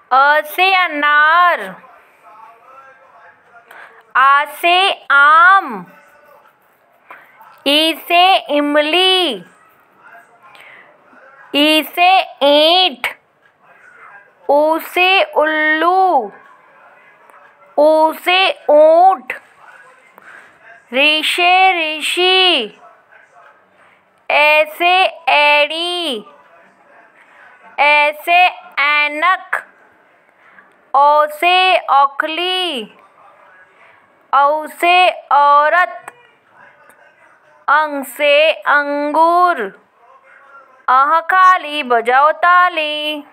अ से अनार, आ से आम, ई से इमली, ई से ईंट, ऊ से उल्लू, ऊ से ऊंट, ऋ से ऋषि, ए से एड़ी, ए से ऐनक, ओ से औखली, औ से औरत, अंग से अंगूर, अह खाली बजाओ ताली।